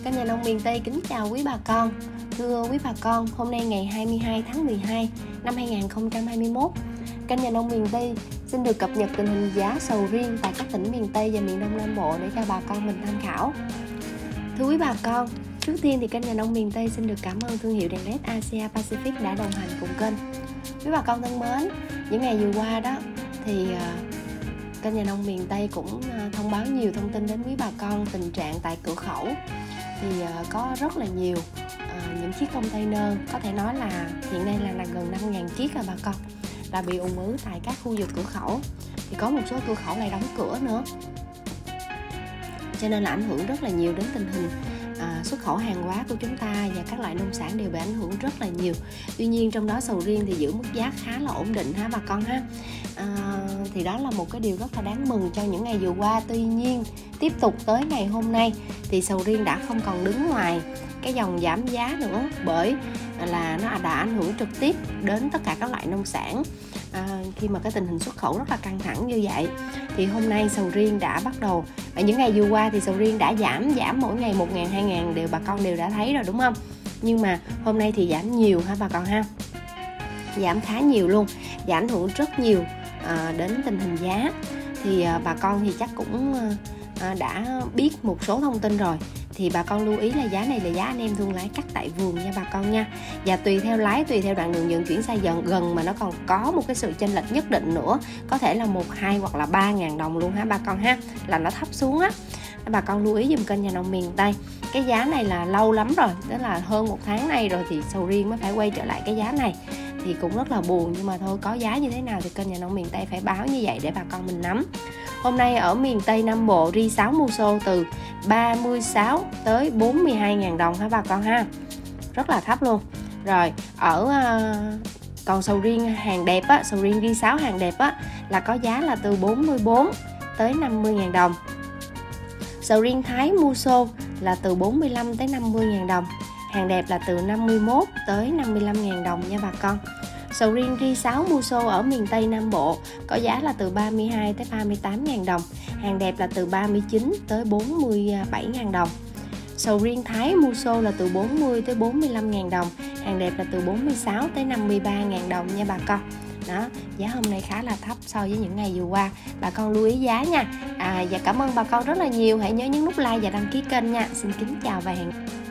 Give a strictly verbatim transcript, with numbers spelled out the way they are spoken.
Kênh Nhà Nông Miền Tây kính chào quý bà con. Thưa quý bà con, hôm nay ngày hai mươi hai tháng mười hai năm hai nghìn không trăm hai mươi mốt, kênh Nhà Nông Miền Tây xin được cập nhật tình hình giá sầu riêng tại các tỉnh miền Tây và miền Đông Nam Bộ để cho bà con mình tham khảo. Thưa quý bà con, trước tiên thì kênh Nhà Nông Miền Tây xin được cảm ơn thương hiệu đèn led Asia Pacific đã đồng hành cùng kênh. Quý bà con thân mến, những ngày vừa qua đó thì kênh Nhà Nông Miền Tây cũng thông báo nhiều thông tin đến quý bà con tình trạng tại cửa khẩu. Thì có rất là nhiều uh, những chiếc container, có thể nói là hiện nay là, là gần năm nghìn chiếc à bà con, là bị ùn ứ tại các khu vực cửa khẩu. Thì có một số cửa khẩu lại đóng cửa nữa, cho nên là ảnh hưởng rất là nhiều đến tình hình à, xuất khẩu hàng hóa của chúng ta, và các loại nông sản đều bị ảnh hưởng rất là nhiều. Tuy nhiên trong đó sầu riêng thì giữ mức giá khá là ổn định ha bà con ha. À, thì đó là một cái điều rất là đáng mừng cho những ngày vừa qua. Tuy nhiên tiếp tục tới ngày hôm nay thì sầu riêng đã không còn đứng ngoài cái dòng giảm giá nữa, bởi là nó đã ảnh hưởng trực tiếp đến tất cả các loại nông sản. À, khi mà cái tình hình xuất khẩu rất là căng thẳng như vậy thì hôm nay sầu riêng đã bắt đầu, ở những ngày vừa qua thì sầu riêng đã giảm giảm mỗi ngày một ngàn hai ngàn đều, bà con đều đã thấy rồi đúng không? Nhưng mà hôm nay thì giảm nhiều ha bà con ha, giảm khá nhiều luôn, và ảnh hưởng rất nhiều à, đến tình hình giá. Thì à, bà con thì chắc cũng à, đã biết một số thông tin rồi. Thì bà con lưu ý là giá này là giá anh em thương lái cắt tại vườn nha bà con nha. Và tùy theo lái, tùy theo đoạn đường vận chuyển xa dần gần mà nó còn có một cái sự chênh lệch nhất định nữa, có thể là một, hai hoặc là ba ngàn đồng luôn ha bà con ha, là nó thấp xuống á. Bà con lưu ý dùm kênh Nhà Nông Miền Tây. Cái giá này là lâu lắm rồi, đó là hơn một tháng nay rồi thì sầu riêng mới phải quay trở lại cái giá này. Thì cũng rất là buồn, nhưng mà thôi, có giá như thế nào thì kênh Nhà Nông Miền Tây phải báo như vậy để bà con mình nắm. Hôm nay ở miền Tây Nam Bộ, ri sáu Muso từ ba mươi sáu tới bốn mươi hai ngàn đồng ha bà con ha, rất là thấp luôn. Rồi ở uh, còn sầu riêng hàng đẹp á, sầu riêng ri sáu hàng đẹp á là có giá là từ bốn mươi bốn tới năm mươi ngàn đồng. Sầu riêng Thái Muso là từ bốn mươi lăm tới năm mươi ngàn đồng. Hàng đẹp là từ năm mươi mốt tới năm mươi lăm ngàn đồng nha bà con. Sầu riêng ri sáu Muso ở miền Tây Nam Bộ có giá là từ ba mươi hai tới ba mươi tám ngàn đồng. Hàng đẹp là từ ba mươi chín tới bốn mươi bảy ngàn đồng. Sầu riêng Thái Muso là từ bốn mươi tới bốn mươi lăm ngàn đồng. Hàng đẹp là từ bốn mươi sáu tới năm mươi ba ngàn đồng nha bà con. Đó, giá hôm nay khá là thấp so với những ngày vừa qua. Bà con lưu ý giá nha. À, và cảm ơn bà con rất là nhiều. Hãy nhớ nhấn nút like và đăng ký kênh nha. Xin kính chào và hẹn